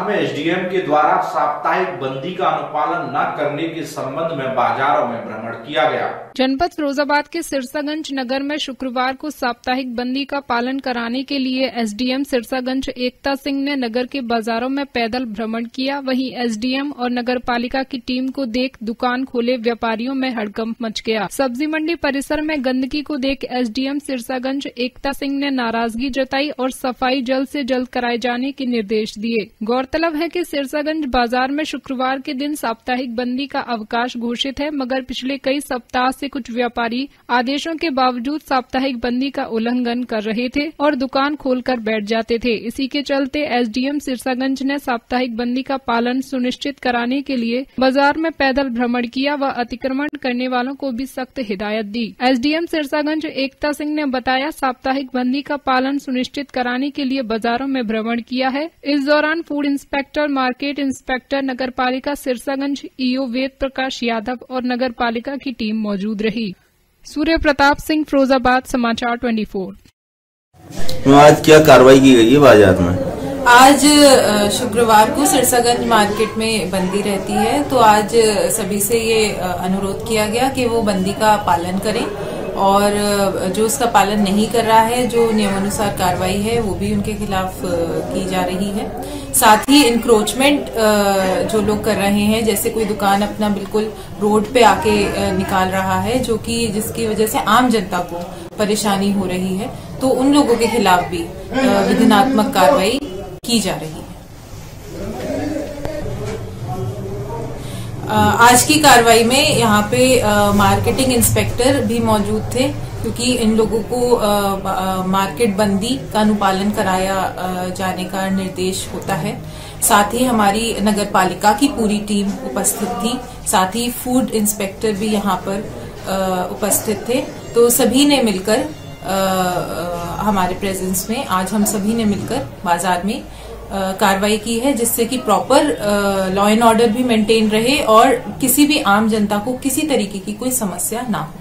में एसडीएम के द्वारा साप्ताहिक बंदी का अनुपालन न करने के संबंध में बाजारों में भ्रमण किया गया। जनपद फिरोजाबाद के सिरसागंज नगर में शुक्रवार को साप्ताहिक बंदी का पालन कराने के लिए एसडीएम सिरसागंज एकता सिंह ने नगर के बाजारों में पैदल भ्रमण किया। वहीं एसडीएम और नगर पालिका की टीम को देख दुकान खोले व्यापारियों में हड़कंप मच गया। सब्जी मंडी परिसर में गंदगी को देख एसडीएम सिरसागंज एकता सिंह ने नाराजगी जताई और सफाई जल्द से जल्द कराए जाने के निर्देश दिए। गौरतलब है कि सिरसागंज बाजार में शुक्रवार के दिन साप्ताहिक बंदी का अवकाश घोषित है, मगर पिछले कई सप्ताह से कुछ व्यापारी आदेशों के बावजूद साप्ताहिक बंदी का उल्लंघन कर रहे थे और दुकान खोलकर बैठ जाते थे। इसी के चलते एसडीएम सिरसागंज ने साप्ताहिक बंदी का पालन सुनिश्चित कराने के लिए बाजार में पैदल भ्रमण किया व अतिक्रमण करने वालों को भी सख्त हिदायत दी। एसडीएम सिरसागंज एकता सिंह ने बताया, साप्ताहिक बंदी का पालन सुनिश्चित कराने के लिए बाजारों में भ्रमण किया है। इस दौरान फूड इंस्पेक्टर, मार्केट इंस्पेक्टर, नगर पालिका सिरसागंज ईओ वेद प्रकाश यादव और नगर पालिका की टीम मौजूद रही। सूर्य प्रताप सिंह, फिरोजाबाद, समाचार 24। आज क्या कार्रवाई की गई है बाजार में? आज शुक्रवार को सिरसागंज मार्केट में बंदी रहती है, तो आज सभी से ये अनुरोध किया गया कि वो बंदी का पालन करें और जो उसका पालन नहीं कर रहा है, जो नियमानुसार कार्रवाई है वो भी उनके खिलाफ की जा रही है। साथ ही इंक्रोचमेंट जो लोग कर रहे हैं, जैसे कोई दुकान अपना बिल्कुल रोड पे आके निकाल रहा है, जो कि जिसकी वजह से आम जनता को परेशानी हो रही है, तो उन लोगों के खिलाफ भी विधानात्मक कार्रवाई की जा रही है। आज की कार्रवाई में यहाँ पे मार्केटिंग इंस्पेक्टर भी मौजूद थे, क्योंकि इन लोगों को मार्केट बंदी का अनुपालन कराया जाने का निर्देश होता है। साथ ही हमारी नगर पालिका की पूरी टीम उपस्थित थी, साथ ही फूड इंस्पेक्टर भी यहाँ पर उपस्थित थे। तो सभी ने मिलकर हमारे प्रेजेंस में आज हम सभी ने मिलकर बाजार में कार्रवाई की है, जिससे कि प्रॉपर लॉ एंड ऑर्डर भी मेंटेन रहे और किसी भी आम जनता को किसी तरीके की कोई समस्या ना हो।